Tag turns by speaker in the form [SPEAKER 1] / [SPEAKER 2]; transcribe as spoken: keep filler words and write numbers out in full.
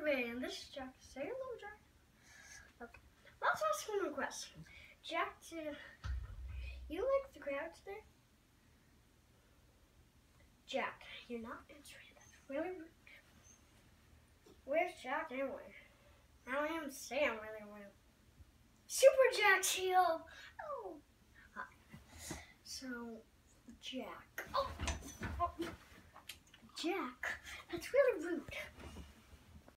[SPEAKER 1] everybody, and this is Jack. Say hello, Jack. Okay. Let's ask him a question. Jack, do you like the crowd today? Jack, you're not answering. That's really rude. Where's Jack anyway? I don't even say I'm really rude. Super Jack's here. Oh. Hi. So, Jack. Oh. Oh. Jack, that's really rude.